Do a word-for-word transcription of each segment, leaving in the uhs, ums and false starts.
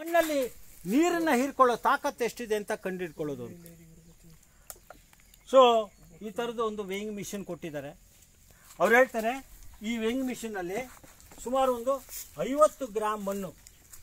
ಮಣ್ಣಲ್ಲಿ ನೀರನ್ನು ಹೀರ್ಕೊಳ್ಳೋ ತಾಕತ್ತು ಎಷ್ಟಿದೆ ಅಂತ ಕಂಡುಹಿಡ್ಕೊಳ್ಳೋದು. ಸೊ ಈ ಥರದ್ದು ಒಂದು ವೇಯಿಂಗ್ ಮಿಷಿನ್ ಕೊಟ್ಟಿದ್ದಾರೆ. ಅವ್ರು ಹೇಳ್ತಾರೆ ಈ ವೇಯಿಂಗ್ ಮಿಷಿನಲ್ಲಿ ಸುಮಾರು ಒಂದು ಐವತ್ತು ಗ್ರಾಮ್ ಮಣ್ಣು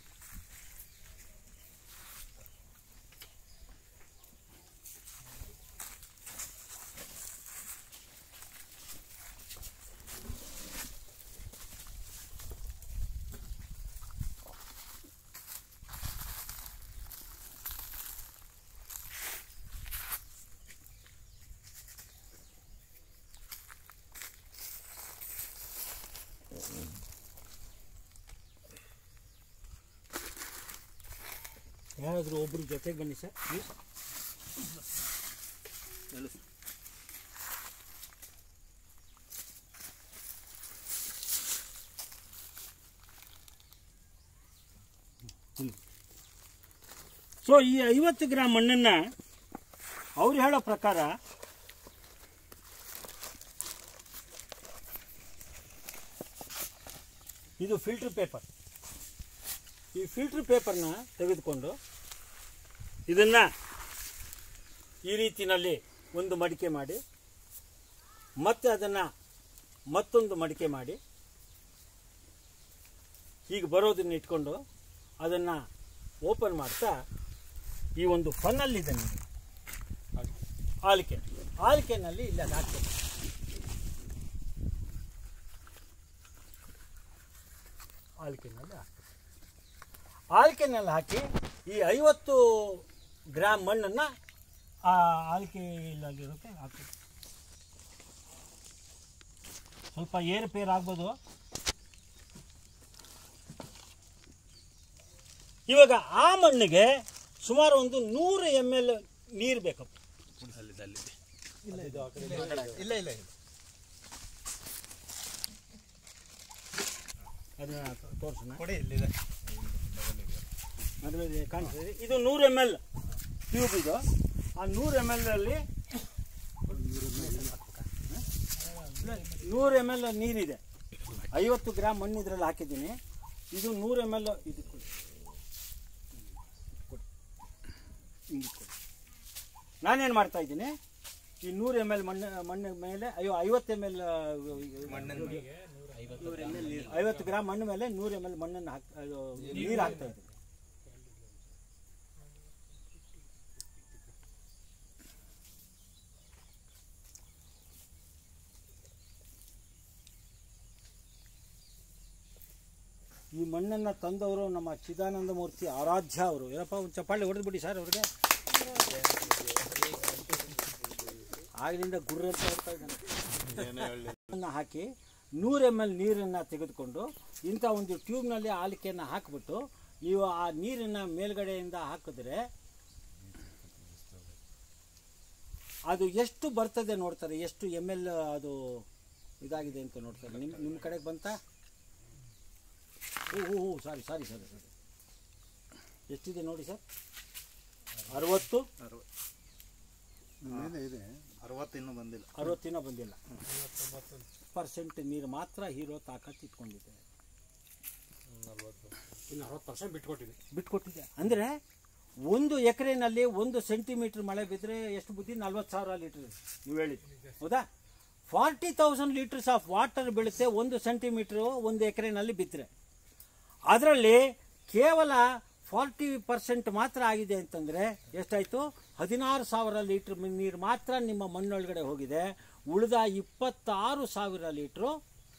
ಯಾರಾದರೂ ಒಬ್ಬರು ಜೊತೆಗೆ ಬನ್ನಿ ಸರ್ ಪ್ಲೀಸ್. ಸೊ ಈ ಐವತ್ತು ಗ್ರಾಮ್ ಮಣ್ಣನ್ನು ಅವ್ರು ಹೇಳೋ ಪ್ರಕಾರ ಇದು ಫಿಲ್ಟರ್ ಪೇಪರ್. ಈ ಫಿಲ್ಟರ್ ಪೇಪರ್ನ ತೆಗೆದುಕೊಂಡು ಇದನ್ನು ಈ ರೀತಿಯಲ್ಲಿ ಒಂದು ಮಡಿಕೆ ಮಾಡಿ ಮತ್ತೆ ಅದನ್ನು ಮತ್ತೊಂದು ಮಡಿಕೆ ಮಾಡಿ ಹೀಗೆ ಬರೋದನ್ನು ಇಟ್ಕೊಂಡು ಅದನ್ನು ಓಪನ್ ಮಾಡ್ತಾ ಈ ಒಂದು ಫನ್ನಲ್ಲಿದೆ ನಿಮಗೆ ಆಲಿಕೆ ಆಲಿಕೆನಲ್ಲಿ ಇಲ್ಲಿ ಅದು ಹಾಕ್ತದೆ. ಆಲಿಕೆನಲ್ಲಿ ಹಾಕ್ತದೆ. ಆಲಿಕೆನಲ್ಲಿ ಹಾಕಿ ಈ ಐವತ್ತು ಗ್ರಾಮ್ ಮಣ್ಣನ್ನು ಆ ಆಲಿಕೆಯಲ್ಲಿರೋಕ್ಕೆ ಹಾಕ್ತದೆ. ಸ್ವಲ್ಪ ಏರುಪೇರು ಆಗ್ಬೋದು. ಇವಾಗ ಆ ಮಣ್ಣಿಗೆ ಸುಮಾರು ಒಂದು ನೂರು ಎಮ್ ಎಲ್ ನೀರು ಬೇಕಪ್ಪ. ಇಲ್ಲ ಇದು ಇಲ್ಲ ಇಲ್ಲ ಅದನ್ನ ತೋರಿಸೋಣ. ಕೊಡಿ ಇಲ್ಲಿದೆ. ಅದ್ರಲ್ಲಿ ಕಾಣಿಸ್ತದೆ. ಇದು ನೂರು ಎಮ್ ಎಲ್ ಟ್ಯೂಬ್. ಇದು ಆ ನೂರು ಎಮ್ ಎಲ್ ಅಲ್ಲಿ ನೂರು ಎಮ್ ಎಲ್ ನೀರಿದೆ. ಐವತ್ತು ಗ್ರಾಮ್ ಮಣ್ಣು ಇದರಲ್ಲಿ ಹಾಕಿದ್ದೀನಿ. ಇದು ನೂರು ಎಮ್ ಎಲ್ ಇದು ನಾನೇನು ಮಾಡ್ತಾ ಇದ್ದೀನಿ, ಈ ನೂರು ಎಮ್ ಎಲ್ ಮಣ್ಣು ಮಣ್ಣ ಮೇಲೆ ಅಯ್ಯೋ ಐವತ್ತು ಎಮ್ ಎಲ್ ಐವತ್ತು ಗ್ರಾಮ್ ಮಣ್ಣು ಮೇಲೆ ನೂರು ಎಮ್ ಎಲ್ ಮಣ್ಣನ್ನು ಹಾಕ್ ನೀರು ಹಾಕ್ತಾ ಇದ್ದೀನಿ. ಈ ಮಣ್ಣನ್ನು ತಂದವರು ನಮ್ಮ ಚಿದಾನಂದ ಮೂರ್ತಿ ಆರಾಧ್ಯ ಅವರು. ಏನಪ್ಪ ಒಂದು ಚಪ್ಪಾಳೆ ಹೊಡೆದು ಬಿಡಿ ಸರ್ ಅವ್ರಿಗೆ. ಆಗಲಿಂದ ಗುರ್ರ ಅಂತ ಹೇಳ್ತಾ ಇದ್ದಾನೆ. ಹಾಕಿ ನೂರು ಎಮ್ ಎಲ್ ನೀರನ್ನು ತೆಗೆದುಕೊಂಡು ಇಂಥ ಒಂದು ಟ್ಯೂಬ್ನಲ್ಲಿ ಆಲಿಕೆಯನ್ನು ಹಾಕಿಬಿಟ್ಟು ನೀವು ಆ ನೀರನ್ನು ಮೇಲ್ಗಡೆಯಿಂದ ಹಾಕಿದ್ರೆ ಅದು ಎಷ್ಟು ಬರ್ತದೆ ನೋಡ್ತಾರೆ, ಎಷ್ಟು ಎಮ್ ಎಲ್ ಅದು ಇದಾಗಿದೆ ಅಂತ ನೋಡ್ತಾರೆ. ನಿಮ್ಮ ನಿಮ್ಮ ಕಡೆಗೆ ಬಂತ ಓ ಹೋ ಸಾರಿ ಸಾರಿ ಸರ್ ಸರ್ ಎಷ್ಟಿದೆ ನೋಡಿ ಸರ್. ಅರವತ್ತು ಇದೆ. ಅರವತ್ತು ಇನ್ನೂ ಬಂದಿಲ್ಲ. ಅರವತ್ತಿನೂ ಬಂದಿಲ್ಲ. ಪರ್ಸೆಂಟ್ ನೀರು ಮಾತ್ರ ಹೀರೋ ತಾಕತ್ತು ಇಟ್ಕೊಂಡಿದೆ. ಇನ್ನು ಅರವತ್ತು ಪರ್ಸೆಂಟ್ ಬಿಟ್ಕೊಟ್ಟಿದೆ ಬಿಟ್ಕೊಟ್ಟಿದೆ ಅಂದರೆ ಒಂದು ಎಕರೆನಲ್ಲಿ ಒಂದು ಸೆಂಟಿಮೀಟ್ರ್ ಮಳೆ ಬಿದ್ದರೆ ಎಷ್ಟು ಬುದ್ಧಿ? ನಲ್ವತ್ತು ಸಾವಿರ ಲೀಟ್ರ್ ನೀವು ಹೇಳಿದ್ದು ಹೌದಾ? Forty thousand litres of water ಬೀಳುತ್ತೆ ಒಂದು ಸೆಂಟಿಮೀಟ್ರು ಒಂದು ಎಕರೆನಲ್ಲಿ ಬಿದ್ದರೆ. ಅದರಲ್ಲಿ ಕೇವಲ ಫಾರ್ಟಿ ಪರ್ಸೆಂಟ್ ಮಾತ್ರ ಆಗಿದೆ ಅಂತಂದರೆ ಎಷ್ಟಾಯಿತು? ಹದಿನಾರು ಸಾವಿರ ಲೀಟ್ರ್ ನೀರು ಮಾತ್ರ ನಿಮ್ಮ ಮಣ್ಣೊಳಗಡೆ ಹೋಗಿದೆ. ಉಳಿದ ಇಪ್ಪತ್ತಾರು ಸಾವಿರ ಲೀಟ್ರು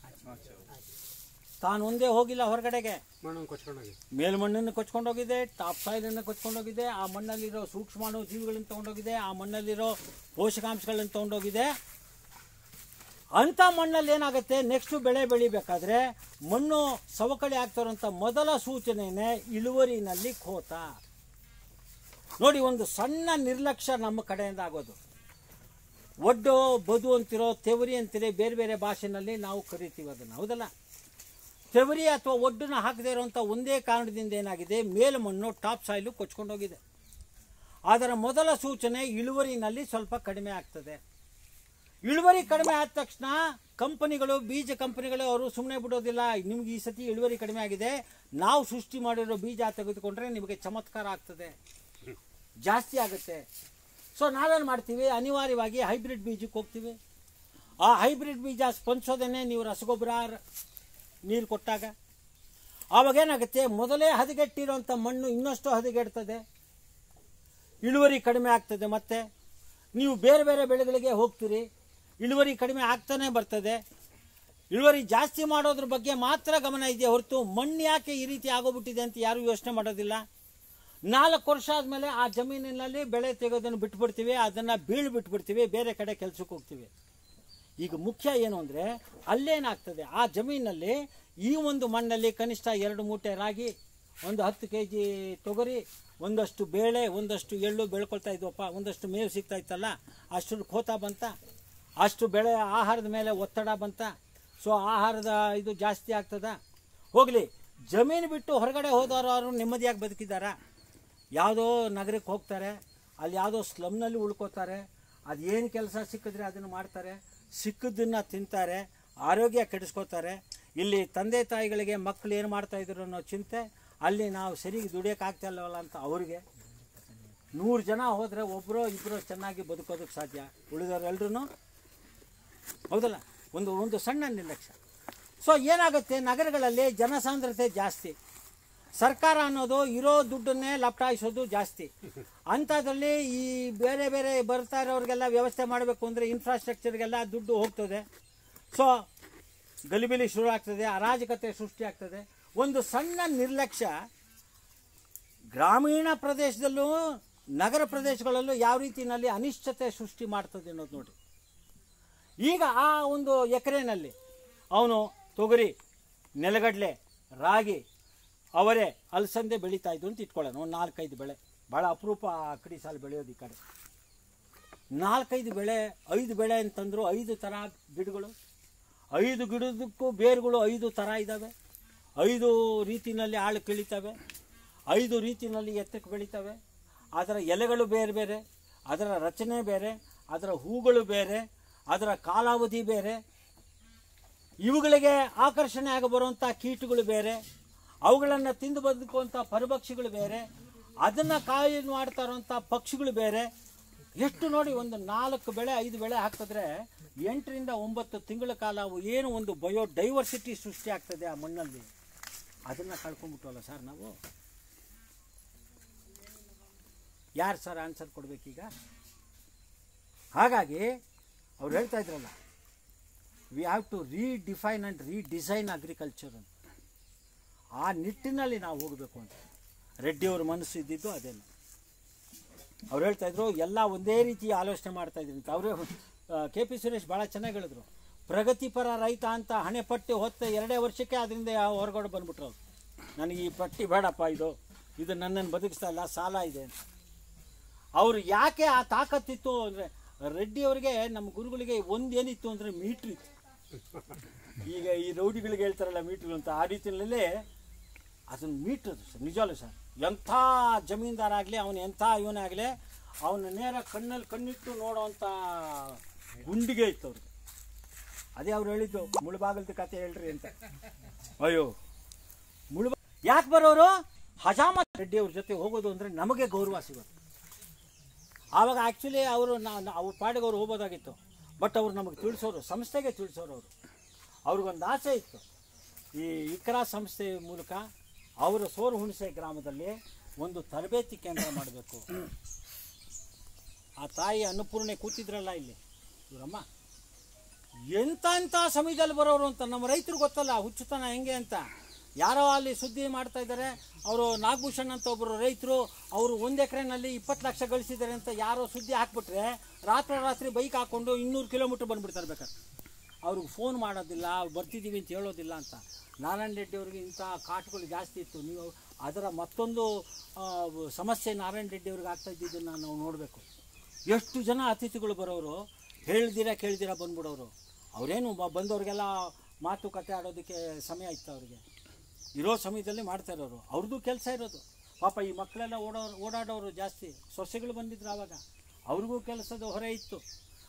ತಾನೊಂದೇ ಹೋಗಿಲ್ಲ ಹೊರಗಡೆಗೆ. ಮಣ್ಣನ್ನು ಕೊಚ್ಕೊಂಡೋಗಿ ಮೇಲ್ಮಣ್ಣನ್ನು ಕೊಚ್ಕೊಂಡೋಗಿದೆ, ಟಾಪ್ ಸಾಯಿಲನ್ನು ಕೊಚ್ಕೊಂಡೋಗಿದೆ, ಆ ಮಣ್ಣಲ್ಲಿರೋ ಸೂಕ್ಷ್ಮಾಣು ಜೀವಿಗಳನ್ನು ತೊಗೊಂಡೋಗಿದೆ, ಆ ಮಣ್ಣಲ್ಲಿರೋ ಪೋಷಕಾಂಶಗಳನ್ನು ತೊಗೊಂಡೋಗಿದೆ. ಅಂಥ ಮಣ್ಣಲ್ಲಿ ಏನಾಗುತ್ತೆ, ನೆಕ್ಸ್ಟ್ ಬೆಳೆ ಬೆಳಿಬೇಕಾದ್ರೆ ಮಣ್ಣು ಸವಕಳಿ ಆಗ್ತಿರೋಂಥ ಮೊದಲ ಸೂಚನೆಯೇ ಇಳುವರಿನಲ್ಲಿ ಖೋತ. ನೋಡಿ, ಒಂದು ಸಣ್ಣ ನಿರ್ಲಕ್ಷ್ಯ ನಮ್ಮ ಕಡೆಯಿಂದ ಆಗೋದು. ಒಡ್ಡು ಬದು ಅಂತಿರೋ, ತೆವರಿ ಅಂತಿರೋ, ಬೇರೆ ಬೇರೆ ಭಾಷೆನಲ್ಲಿ ನಾವು ಕರಿತೀವಿ ಅದನ್ನು, ಹೌದಲ್ಲ? ತೆವರಿ ಅಥವಾ ಒಡ್ಡನ್ನ ಹಾಕದೇ ಇರುವಂಥ ಒಂದೇ ಕಾರಣದಿಂದ ಏನಾಗಿದೆ, ಮೇಲ್ಮಣ್ಣು ಟಾಪ್ ಸಾಯಿಲು ಕೊಚ್ಕೊಂಡೋಗಿದೆ. ಅದರ ಮೊದಲ ಸೂಚನೆ ಇಳುವರಿನಲ್ಲಿ ಸ್ವಲ್ಪ ಕಡಿಮೆ ಆಗ್ತದೆ. ಇಳುವರಿ ಕಡಿಮೆ ಆದ ತಕ್ಷಣ ಕಂಪನಿಗಳು, ಬೀಜ ಕಂಪನಿಗಳು ಅವರು ಸುಮ್ಮನೆ ಬಿಡೋದಿಲ್ಲ. ನಿಮ್ಗೆ ಈ ಸತಿ ಇಳುವರಿ ಕಡಿಮೆ ಆಗಿದೆ, ನಾವು ಸೃಷ್ಟಿ ಮಾಡಿರೋ ಬೀಜ ತೆಗೆದುಕೊಂಡ್ರೆ ನಿಮಗೆ ಚಮತ್ಕಾರ ಆಗ್ತದೆ, ಜಾಸ್ತಿ ಆಗುತ್ತೆ. ಸೊ ನಾವೇನು ಮಾಡ್ತೀವಿ, ಅನಿವಾರ್ಯವಾಗಿ ಹೈಬ್ರಿಡ್ ಬೀಜಕ್ಕೆ ಹೋಗ್ತೀವಿ. ಆ ಹೈಬ್ರಿಡ್ ಬೀಜ ಸ್ಪಂದಿಸೋದನ್ನೇ ನೀವು ರಸಗೊಬ್ಬರ ನೀರು ಕೊಟ್ಟಾಗ ಆವಾಗೇನಾಗುತ್ತೆ, ಮೊದಲೇ ಹದಗೆಟ್ಟಿರೋಂಥ ಮಣ್ಣು ಇನ್ನಷ್ಟು ಹದಗೆಡ್ತದೆ, ಇಳುವರಿ ಕಡಿಮೆ ಆಗ್ತದೆ. ಮತ್ತೆ ನೀವು ಬೇರೆ ಬೇರೆ ಬೆಳೆಗಳಿಗೆ ಹೋಗ್ತೀರಿ, ಇಳುವರಿ ಕಡಿಮೆ ಆಗ್ತಾನೆ ಬರ್ತದೆ. ಇಳುವರಿ ಜಾಸ್ತಿ ಮಾಡೋದ್ರ ಬಗ್ಗೆ ಮಾತ್ರ ಗಮನ ಇದೆಯೇ ಹೊರತು ಮಣ್ಣು ಯಾಕೆ ಈ ರೀತಿ ಆಗೋಗ್ಬಿಟ್ಟಿದೆ ಅಂತ ಯಾರೂ ಯೋಚನೆ ಮಾಡೋದಿಲ್ಲ. ನಾಲ್ಕು ವರ್ಷ ಆದಮೇಲೆ ಆ ಜಮೀನಿನಲ್ಲಿ ಬೆಳೆ ತೆಗೆಯೋದನ್ನು ಬಿಟ್ಬಿಡ್ತೀವಿ, ಅದನ್ನು ಬೀಳು ಬಿಟ್ಬಿಡ್ತೀವಿ, ಬೇರೆ ಕಡೆ ಕೆಲಸಕ್ಕೆ ಹೋಗ್ತೀವಿ. ಈಗ ಮುಖ್ಯ ಏನು ಅಂದರೆ, ಅಲ್ಲೇನಾಗ್ತದೆ, ಆ ಜಮೀನಲ್ಲಿ ಈ ಒಂದು ಮಣ್ಣಲ್ಲಿ ಕನಿಷ್ಠ ಎರಡು ಮೂಟೆ ರಾಗಿ, ಒಂದು ಹತ್ತು ಕೆ ಜಿ ತೊಗರಿ, ಒಂದಷ್ಟು ಬೇಳೆ, ಒಂದಷ್ಟು ಎಳ್ಳು ಬೆಳ್ಕೊಳ್ತಾ ಇದ್ವಪ್ಪ, ಒಂದಷ್ಟು ಮೇವು ಸಿಗ್ತಾ ಇತ್ತಲ್ಲ, ಅಷ್ಟು ಖೋತ ಬಂತ, ಅಷ್ಟು ಬೆಳೆ ಆಹಾರದ ಮೇಲೆ ಒತ್ತಡ ಬಂತ. ಸೊ ಆಹಾರದ ಇದು ಜಾಸ್ತಿ ಆಗ್ತದ. ಹೋಗಲಿ, ಜಮೀನು ಬಿಟ್ಟು ಹೊರಗಡೆ ಹೋದವರು ಅವರು ನೆಮ್ಮದಿಯಾಗಿ ಬದುಕಿದ್ದಾರಾ? ಯಾವುದೋ ನಗರಕ್ಕೆ ಹೋಗ್ತಾರೆ, ಅಲ್ಲಿ ಯಾವುದೋ ಸ್ಲಮ್ನಲ್ಲಿ ಉಳ್ಕೋತಾರೆ, ಅದೇನು ಕೆಲಸ ಸಿಕ್ಕಿದ್ರೆ ಅದನ್ನು ಮಾಡ್ತಾರೆ, ಸಿಕ್ಕಿದ್ದನ್ನು ತಿಂತಾರೆ, ಆರೋಗ್ಯ ಕೆಡಿಸ್ಕೋತಾರೆ. ಇಲ್ಲಿ ತಂದೆ ತಾಯಿಗಳಿಗೆ ಮಕ್ಕಳು ಏನು ಮಾಡ್ತಾಯಿದ್ರು ಅನ್ನೋ ಚಿಂತೆ, ಅಲ್ಲಿ ನಾವು ಸರಿಗೆ ದುಡಿಯೋಕ್ಕಾಗ್ತಾ ಇಲ್ಲವಲ್ಲ ಅಂತ ಅವ್ರಿಗೆ. ನೂರು ಜನ ಹೋದರೆ ಒಬ್ಬರು ಇಬ್ಬರು ಚೆನ್ನಾಗಿ ಬದುಕೋದಕ್ಕೆ ಸಾಧ್ಯ, ಉಳಿದವರೆಲ್ಲರೂ ಹೌದಲ್ಲ, ಒಂದು ಒಂದು ಸಣ್ಣ ನಿರ್ಲಕ್ಷ್ಯ. ಸೊ ಏನಾಗುತ್ತೆ, ನಗರಗಳಲ್ಲಿ ಜನಸಾಂದ್ರತೆ ಜಾಸ್ತಿ, ಸರ್ಕಾರ ಅನ್ನೋದು ಇರೋ ದುಡ್ಡನ್ನೇ ಲಪಟಾಯಿಸೋದು ಜಾಸ್ತಿ. ಅಂಥದ್ರಲ್ಲಿ ಈ ಬೇರೆ ಬೇರೆ ಬರ್ತಾ ಇರೋರಿಗೆಲ್ಲ ವ್ಯವಸ್ಥೆ ಮಾಡಬೇಕು ಅಂದರೆ ಇನ್ಫ್ರಾಸ್ಟ್ರಕ್ಚರ್ಗೆಲ್ಲ ದುಡ್ಡು ಹೋಗ್ತದೆ. ಸೊ ಗಲಿಬಿಲಿ ಶುರು ಆಗ್ತದೆ, ಅರಾಜಕತೆ ಸೃಷ್ಟಿ ಆಗ್ತದೆ. ಒಂದು ಸಣ್ಣ ನಿರ್ಲಕ್ಷ್ಯ ಗ್ರಾಮೀಣ ಪ್ರದೇಶದಲ್ಲೂ ನಗರ ಪ್ರದೇಶಗಳಲ್ಲೂ ಯಾವ ರೀತಿಯಲ್ಲಿ ಅನಿಶ್ಚಿತೆ ಸೃಷ್ಟಿ ಮಾಡ್ತದೆ ಅನ್ನೋದು ನೋಡಿ. ಈಗ ಆ ಒಂದು ಎಕರೆನಲ್ಲಿ ಅವನು ತೊಗರಿ, ನೆಲಗಡಲೆ, ರಾಗಿ, ಅವರೇ, ಅಲಸಂದೆ ಬೆಳೀತಾ ಇದ್ದು ಅಂತ ಇಟ್ಕೊಳ್ಳೋಣ. ಒಂದು ನಾಲ್ಕೈದು ಬೆಳೆ, ಭಾಳ ಅಪರೂಪ ಅಕ್ಕಡಿ ಸಾಲು ಬೆಳೆಯೋದು ಈ ಕಡೆ. ನಾಲ್ಕೈದು ಬೆಳೆ, ಐದು ಬೆಳೆ ಅಂತಂದ್ರು ಐದು ಥರ ಗಿಡಗಳು, ಐದು ಗಿಡದಕ್ಕೂ ಬೇರುಗಳು ಐದು ಥರ ಇದ್ದಾವೆ, ಐದು ರೀತಿಯಲ್ಲಿ ಆಳು ಕೀಳಿತವೆ, ಐದು ರೀತಿಯಲ್ಲಿ ಎತ್ತಕ್ಕೆ ಬೆಳೀತವೆ. ಅದರ ಎಲೆಗಳು ಬೇರೆ ಬೇರೆ, ಅದರ ರಚನೆ ಬೇರೆ, ಅದರ ಹೂಗಳು ಬೇರೆ, ಅದರ ಕಾಲಾವಧಿ ಬೇರೆ, ಇವುಗಳಿಗೆ ಆಕರ್ಷಣೆ ಆಗಿ ಬರುವಂಥ ಕೀಟಗಳು ಬೇರೆ, ಅವುಗಳನ್ನು ತಿಂದು ಬದುಕುವಂಥ ಪರಭಕ್ಷಿಗಳು ಬೇರೆ, ಅದನ್ನು ಕಾಯಿ ಮಾಡ್ತಾ ಇರುವಂಥ ಪಕ್ಷಿಗಳು ಬೇರೆ. ಎಷ್ಟು ನೋಡಿ, ಒಂದು ನಾಲ್ಕು ಬೆಳೆ ಐದು ಬೆಳೆ ಹಾಕಿದ್ರೆ ಎಂಟರಿಂದ ಒಂಬತ್ತು ತಿಂಗಳ ಕಾಲ ಅವು ಏನು ಒಂದು ಬಯೋ ಡೈವರ್ಸಿಟಿ ಸೃಷ್ಟಿ ಆಗ್ತದೆ ಆ ಮಣ್ಣಲ್ಲಿ, ಅದನ್ನು ಕಳ್ಕೊಂಡ್ಬಿಟ್ಟವಲ್ಲ ಸರ್ ನಾವು. ಯಾರು ಸರ್ ಆನ್ಸರ್ ಕೊಡಬೇಕೀಗ? ಹಾಗಾಗಿ ಅವ್ರು ಹೇಳ್ತಾ ಇದ್ರಲ್ಲ, we have to redefine and redesign agriculture ಅಂತ. ಆ ನಿಟ್ಟಿನಲ್ಲಿ ನಾವು ಹೋಗಬೇಕು ಅಂತ ರೆಡ್ಡಿಯವ್ರ ಮನಸ್ಸು ಇದ್ದಿದ್ದು ಅದೇನು. ಅವ್ರು ಹೇಳ್ತಾಯಿದ್ರು ಎಲ್ಲ ಒಂದೇ ರೀತಿ ಆಲೋಚನೆ ಮಾಡ್ತಾಯಿದ್ರು ಅಂತ. ಅವರು ಕೆ ಪಿ ಸುರೇಶ್ ಭಾಳ ಚೆನ್ನಾಗಿ ಹೇಳಿದ್ರು, ಪ್ರಗತಿಪರ ರೈತ ಅಂತ ಹಣೆ ಪಟ್ಟಿ ಹೊತ್ತ ಎರಡೇ ವರ್ಷಕ್ಕೆ ಅದರಿಂದ ಹೊರಗಡೆ ಬಂದ್ಬಿಟ್ರು ಅವ್ರು. ನನಗೆ ಈ ಪಟ್ಟಿ ಬೇಡಪ್ಪ, ಇದು ಇದು ನನ್ನನ್ನು ಬದುಕಿಸ್ತಾ ಇಲ್ಲ, ಸಾಲ ಇದೆ ಅಂತ. ಅವರು ಯಾಕೆ ಆ ತಾಕತ್ತಿತ್ತು ಅಂದರೆ, ರೆಡ್ಡಿಯವ್ರಿಗೆ ನಮ್ಮ ಗುರುಗಳಿಗೆ ಒಂದೇನಿತ್ತು ಅಂದರೆ ಮೀಟ್ರ್ ಇತ್ತು. ಈಗ ಈ ರೌಡಿಗಳಿಗೆ ಹೇಳ್ತಾರಲ್ಲ ಮೀಟ್ರ್ ಅಂತ, ಆ ರೀತಿಯಲ್ಲೇ ಅದನ್ನು ಮೀಟ್ರ್ ಸರ್, ನಿಜವಲ್ಲ ಸರ್. ಎಂಥ ಜಮೀನ್ದಾರ ಆಗಲಿ, ಅವನು ಎಂಥ ಇವನೇ ಆಗಲಿ, ಅವನ ನೇರ ಕಣ್ಣಲ್ಲಿ ಕಣ್ಣಿಟ್ಟು ನೋಡೋವಂಥ ಗುಂಡಿಗೆ ಇತ್ತು ಅವ್ರಿಗೆ. ಅದೇ ಅವ್ರು ಹೇಳಿದ್ದು, ಮುಳುಬಾಗಲ್ದ ಕತೆ ಹೇಳ್ರಿ ಅಂತ. ಅಯ್ಯೋ ಮುಳುಬ ಯಾಕೆ ಬರೋರು? ಹಜಾಮ ರೆಡ್ಡಿಯವ್ರ ಜೊತೆ ಹೋಗೋದು ಅಂದರೆ ನಮಗೆ ಗೌರವ ಸಿಗೋದು. ಆವಾಗ ಆ್ಯಕ್ಚುಲಿ ಅವರು ನಾವು ಅವ್ರ ಪಾಡಿಗೆ ಅವ್ರು ಹೋಗೋದಾಗಿತ್ತು, ಬಟ್ ಅವ್ರು ನಮಗೆ ತಿಳಿಸೋರು, ಸಂಸ್ಥೆಗೆ ತಿಳಿಸೋರು. ಅವರು ಅವ್ರಿಗೊಂದು ಆಸೆ ಇತ್ತು, ಈ ಇಕ್ರಾ ಸಂಸ್ಥೆ ಮೂಲಕ ಅವರ ಸೋರು ಹುಣಸೆ ಗ್ರಾಮದಲ್ಲಿ ಒಂದು ತರಬೇತಿ ಕೇಂದ್ರ ಮಾಡಬೇಕು. ಆ ತಾಯಿ ಅನ್ನಪೂರ್ಣೆ ಕೂತಿದ್ರಲ್ಲ ಇಲ್ಲಿ ಇವರಮ್ಮ, ಎಂಥ ಎಂಥ ಸಮಯದಲ್ಲಿ ಬರೋರು ಅಂತ ನಮ್ಮ ರೈತರು ಗೊತ್ತಲ್ಲ ಹುಚ್ಚುತನ ಹೆಂಗೆ ಅಂತ. ಯಾರೋ ಅಲ್ಲಿ ಸುದ್ದಿ ಮಾಡ್ತಾ ಇದ್ದಾರೆ, ಅವರು ನಾಗಭೂಷಣ್ ಅಂತ ಒಬ್ಬರು ರೈತರು, ಅವರು ಒಂದು ಎಕರೆನಲ್ಲಿ ಇಪ್ಪತ್ತು ಲಕ್ಷ ಗಳಿಸಿದ್ದಾರೆ ಅಂತ ಯಾರೋ ಸುದ್ದಿ ಹಾಕ್ಬಿಟ್ರೆ ರಾತ್ರೋರಾತ್ರಿ ಬೈಕ್ ಹಾಕ್ಕೊಂಡು ಇನ್ನೂರು ಕಿಲೋಮೀಟ್ರ್ ಬಂದುಬಿಡ್ತಾರೆ. ಬೇಕಾದ್ರೆ ಅವ್ರಿಗೆ ಫೋನ್ ಮಾಡೋದಿಲ್ಲ, ಅವ್ರು ಬರ್ತಿದ್ದೀವಿ ಅಂತ ಹೇಳೋದಿಲ್ಲ ಅಂತ. ನಾರಾಯಣ ರೆಡ್ಡಿ ಅವ್ರಿಗೆ ಇಂಥ ಕಾಟುಗಳು ಜಾಸ್ತಿ ಇತ್ತು. ನೀವು ಅದರ ಮತ್ತೊಂದು ಸಮಸ್ಯೆ ನಾರಾಯಣ ರೆಡ್ಡಿ ಅವ್ರಿಗೆ ಆಗ್ತಾ ಇದ್ದಿದ್ದನ್ನು ನಾವು ನೋಡಬೇಕು. ಎಷ್ಟು ಜನ ಅತಿಥಿಗಳು ಬರೋರು, ಹೇಳ್ದಿರ ಕೇಳ್ದಿರ ಬಂದ್ಬಿಡೋರು. ಅವರೇನು ಬಂದವ್ರಿಗೆಲ್ಲ ಮಾತುಕತೆ ಆಡೋದಕ್ಕೆ ಸಮಯ ಇತ್ತು ಅವ್ರಿಗೆ, ಇರೋ ಸಮಯದಲ್ಲಿ ಮಾಡ್ತಾ ಇರೋರು. ಅವ್ರದ್ದು ಕೆಲಸ ಇರೋದು. ಪಾಪ ಈ ಮಕ್ಕಳೆಲ್ಲ ಓಡೋ ಓಡಾಡೋರು ಜಾಸ್ತಿ, ಸೊಸೆಗಳು ಬಂದಿದ್ರು ಆವಾಗ, ಅವ್ರಿಗೂ ಕೆಲಸದ ಹೊರೆ ಇತ್ತು.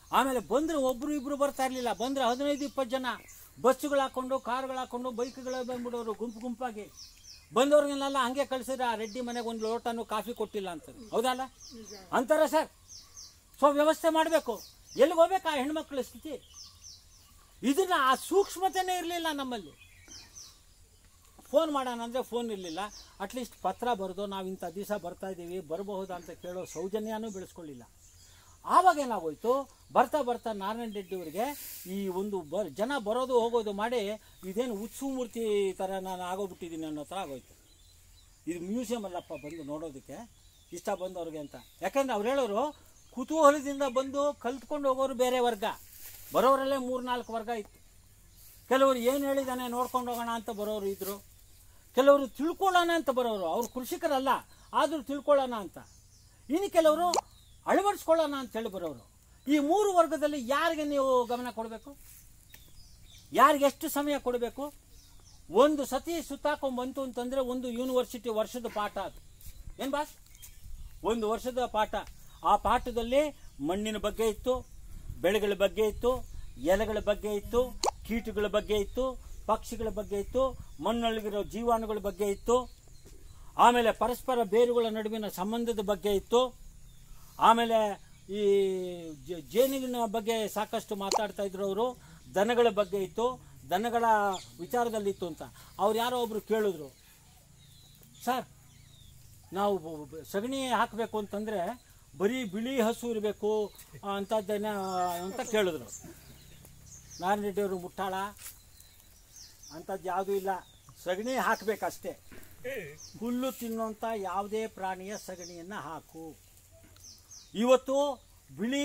ಆಮೇಲೆ ಬಂದರೆ ಒಬ್ಬರು ಇಬ್ಬರು ಬರ್ತಾ ಇರಲಿಲ್ಲ, ಬಂದರೆ ಹದಿನೈದು ಇಪ್ಪತ್ತು ಜನ ಬಸ್ಸುಗಳು ಹಾಕ್ಕೊಂಡು ಕಾರುಗಳು ಹಾಕ್ಕೊಂಡು ಬೈಕ್ಗಳು ಬಂದ್ಬಿಡೋರು ಗುಂಪು ಗುಂಪಾಗಿ. ಬಂದವ್ರಿಗೆಲ್ಲ ಹಂಗೆ ಕಳಿಸಿದ್ರೆ ಆ ರೆಡ್ಡಿ ಮನೆಗೆ ಒಂದು ಲೋಟನೂ ಕಾಫಿ ಕೊಟ್ಟಿಲ್ಲ ಅಂತ, ಹೌದಲ್ಲ ಅಂತಾರೆ ಸರ್. ಸೊ ವ್ಯವಸ್ಥೆ ಮಾಡಬೇಕು. ಎಲ್ಲಿಗೆ ಹೋಗ್ಬೇಕು ಆ ಹೆಣ್ಮಕ್ಳ ಸ್ಥಿತಿ? ಇದನ್ನ ಆ ಸೂಕ್ಷ್ಮತೆನೇ ಇರಲಿಲ್ಲ ನಮ್ಮಲ್ಲಿ. ಫೋನ್ ಮಾಡೋಣ ಅಂದರೆ ಫೋನ್ ಇರಲಿಲ್ಲ. ಅಟ್ಲೀಸ್ಟ್ ಪತ್ರ ಬರೆದು ನಾವು ಇಂಥ ದಿವಸ ಬರ್ತಾ ಇದ್ದೀವಿ ಬರಬಹುದಾ ಅಂತ ಕೇಳೋ ಸೌಜನ್ಯನೂ ಬೆಳೆಸ್ಕೊಳ್ಳಿಲ್ಲ. ಆವಾಗ ಏನಾಗೋಯ್ತು, ಬರ್ತಾ ಬರ್ತಾ ನಾರಾಯಣ ರೆಡ್ಡಿ ಅವರಿಗೆ ಈ ಒಂದು ಬ ಜನ ಬರೋದು ಹೋಗೋದು ಮಾಡಿ ಇದೇನು ಉತ್ಸವ ಮೂರ್ತಿ ಥರ ನಾನು ಆಗೋಗ್ಬಿಟ್ಟಿದ್ದೀನಿ ಅನ್ನೋ ಥರ ಆಗೋಯ್ತು. ಇದು ಮ್ಯೂಸಿಯಂ ಅಲ್ಲಪ್ಪ ಬಂದು ನೋಡೋದಕ್ಕೆ ಇಷ್ಟ ಬಂದವ್ರಿಗೆ ಅಂತ. ಯಾಕಂದರೆ ಅವ್ರು ಹೇಳೋರು ಕುತೂಹಲದಿಂದ ಬಂದು ಕಲ್ತ್ಕೊಂಡು ಹೋಗೋರು ಬೇರೆ ವರ್ಗ, ಬರೋರಲ್ಲೇ ಮೂರು ನಾಲ್ಕು ವರ್ಗ ಇತ್ತು. ಕೆಲವರು ಏನು ಹೇಳಿದಾನೆ ನೋಡ್ಕೊಂಡು ಹೋಗೋಣ ಅಂತ ಬರೋರು ಇದ್ದರು, ಕೆಲವರು ತಿಳ್ಕೊಳ್ಳೋಣ ಅಂತ ಬರೋರು, ಅವ್ರು ಕೃಷಿಕರಲ್ಲ ಆದರೂ ತಿಳ್ಕೊಳ್ಳೋಣ ಅಂತ. ಇನ್ನು ಕೆಲವರು ಅಳವಡಿಸ್ಕೊಳ್ಳೋಣ ಅಂತೇಳಿ ಬರೋರು. ಈ ಮೂರು ವರ್ಗದಲ್ಲಿ ಯಾರಿಗೆ ನೀವು ಗಮನ ಕೊಡಬೇಕು, ಯಾರಿಗೆ ಎಷ್ಟು ಸಮಯ ಕೊಡಬೇಕು? ಒಂದು ಸತಿ ಸುತ್ತಾಕೊಂಡ್ಬಂತು ಅಂತಂದರೆ ಒಂದು ಯೂನಿವರ್ಸಿಟಿ ವರ್ಷದ ಪಾಠ ಅದು. ಏನು ಬಾಸ್, ಒಂದು ವರ್ಷದ ಪಾಠ. ಆ ಪಾಠದಲ್ಲಿ ಮಣ್ಣಿನ ಬಗ್ಗೆ ಇತ್ತು, ಬೆಳೆಗಳ ಬಗ್ಗೆ ಇತ್ತು, ಎಲೆಗಳ ಬಗ್ಗೆ ಇತ್ತು, ಕೀಟಗಳ ಬಗ್ಗೆ ಇತ್ತು, ಪಕ್ಷಿಗಳ ಬಗ್ಗೆ ಇತ್ತು, ಮಣ್ಣೊಳಗಿರೋ ಜೀವಾಣುಗಳ ಬಗ್ಗೆ ಇತ್ತು, ಆಮೇಲೆ ಪರಸ್ಪರ ಬೇರುಗಳ ನಡುವಿನ ಸಂಬಂಧದ ಬಗ್ಗೆ ಇತ್ತು, ಆಮೇಲೆ ಈ ಜೇನಿನ ಬಗ್ಗೆ ಸಾಕಷ್ಟು ಮಾತಾಡ್ತಾ ಇದ್ರು ಅವರು, ದನಗಳ ಬಗ್ಗೆ ಇತ್ತು, ದನಗಳ ವಿಚಾರದಲ್ಲಿತ್ತು ಅಂತ. ಅವ್ರು ಯಾರೋ ಒಬ್ರು ಕೇಳಿದ್ರು, ಸರ್ ನಾವು ಸಗಣಿ ಹಾಕಬೇಕು ಅಂತಂದರೆ ಬರೀ ಬಿಳಿ ಹಸು ಇರಬೇಕು ಅಂಥದ್ದೇನ ಅಂತ ಕೇಳಿದ್ರು. ನಾರಾಯಣ ರೆಡ್ಡಿ ಅವರು ಮುಟ್ಟಾಳ ಅಂಥದ್ದು ಯಾವುದೂ ಇಲ್ಲ, ಸಗಣಿ ಹಾಕಬೇಕಷ್ಟೇ. ಹುಲ್ಲು ತಿನ್ನುವಂಥ ಯಾವುದೇ ಪ್ರಾಣಿಯ ಸಗಣಿಯನ್ನು ಹಾಕು. ಇವತ್ತು ಬಿಳಿ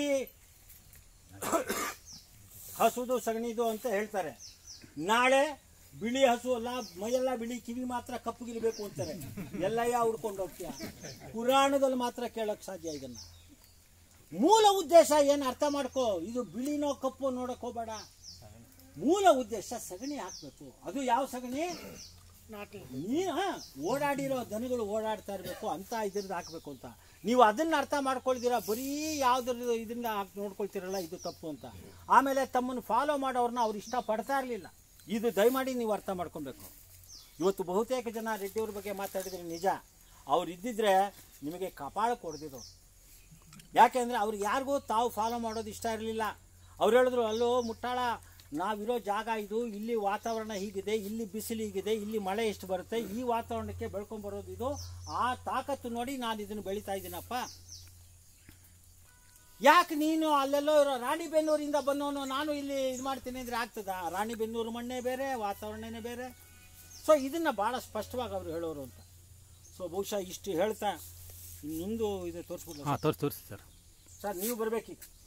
ಹಸುದು ಸಗಣಿದು ಅಂತ ಹೇಳ್ತಾರೆ, ನಾಳೆ ಬಿಳಿ ಹಸು ಅಲ್ಲ ಮೈಯೆಲ್ಲ ಬಿಳಿ ಕಿವಿ ಮಾತ್ರ ಕಪ್ಪಗಿರ್ಬೇಕು ಅಂತಾರೆ. ಎಲ್ಲ ಯಾವ ಹುಡ್ಕೊಂಡು ಹೋಗ್ತೀಯ? ಪುರಾಣದಲ್ಲಿ ಮಾತ್ರ ಕೇಳೋಕ್ಕೆ ಸಾಧ್ಯ ಇದನ್ನು. ಮೂಲ ಉದ್ದೇಶ ಏನು ಅರ್ಥ ಮಾಡ್ಕೋ. ಇದು ಬಿಳಿನೋ ಕಪ್ಪು ನೋಡಕ್ ಹೋಗಬೇಡ. ಮೂಲ ಉದ್ದೇಶ ಸಗಣಿ ಹಾಕಬೇಕು. ಅದು ಯಾವ ಸಗಣಿ? ನೀನು ಓಡಾಡಿರೋ ದನಗಳು ಓಡಾಡ್ತಾ ಇರಬೇಕು ಅಂತ ಇದ್ರದ್ದು ಹಾಕಬೇಕು ಅಂತ. ನೀವು ಅದನ್ನ ಅರ್ಥ ಮಾಡ್ಕೊಳ್ತೀರಾ, ಬರೀ ಯಾವ್ದ್ರ ಇದನ್ನ ಹಾಕಿ ನೋಡ್ಕೊಳ್ತೀರಲ್ಲ, ಇದು ತಪ್ಪು ಅಂತ. ಆಮೇಲೆ ತಮ್ಮನ್ನು ಫಾಲೋ ಮಾಡೋರನ್ನ ಅವ್ರು ಇಷ್ಟ ಪಡ್ತಾ ಇರಲಿಲ್ಲ. ಇದು ದಯಮಾಡಿ ನೀವು ಅರ್ಥ ಮಾಡ್ಕೊಬೇಕು. ಇವತ್ತು ಬಹುತೇಕ ಜನ ರೆಡ್ಡಿಯವ್ರ ಬಗ್ಗೆ ಮಾತಾಡಿದ್ರೆ ನಿಜ, ಅವ್ರು ಇದ್ದಿದ್ರೆ ನಿಮಗೆ ಕಪಾಳ ಕೊಡ್ದಿದ್ರು. ಯಾಕೆಂದರೆ ಅವ್ರಿಗೆ ಯಾರಿಗೂ ತಾವು ಫಾಲೋ ಮಾಡೋದು ಇಷ್ಟ ಇರಲಿಲ್ಲ. ಅವ್ರು ಹೇಳಿದ್ರು, ಅಲ್ಲೋ ಮುಟ್ಟಾಳ, ನಾವಿರೋ ಜಾಗ ಇದು, ಇಲ್ಲಿ ವಾತಾವರಣ ಹೀಗಿದೆ, ಇಲ್ಲಿ ಬಿಸಿಲು ಹೀಗಿದೆ, ಇಲ್ಲಿ ಮಳೆ ಎಷ್ಟು ಬರುತ್ತೆ, ಈ ವಾತಾವರಣಕ್ಕೆ ಬೆಳ್ಕೊಂಬರೋದು ಇದು, ಆ ತಾಕತ್ತು ನೋಡಿ ನಾನು ಇದನ್ನು ಬೆಳೀತಾ ಇದ್ದೀನಪ್ಪ. ಯಾಕೆ ನೀನು ಅಲ್ಲೆಲ್ಲೋ ಇರೋ ರಾಣಿಬೆನ್ನೂರಿಂದ ಬಂದವನು ನಾನು ಇಲ್ಲಿ ಇದು ಮಾಡ್ತೀನಿ ಅಂದರೆ ಆಗ್ತದ? ರಾಣಿಬೆನ್ನೂರು ಮಣ್ಣೇ ಬೇರೆ, ವಾತಾವರಣನೇ ಬೇರೆ. ಸೊ ಇದನ್ನು ಭಾಳ ಸ್ಪಷ್ಟವಾಗಿ ಅವರು ಹೇಳೋರು ಅಂತ. ಸೊ ಬಹುಶಃ ಇಷ್ಟು ಹೇಳ್ತಾ ಇನ್ನೊಂದು ಇದು ತೋರಿಸ್ಬಿಡ್ಲ? ಹಾಂ ತೋರಿಸಿ ತೋರಿಸಿ ಸರ್. ಸರ್ ನೀವು ಬರಬೇಕೀಗ.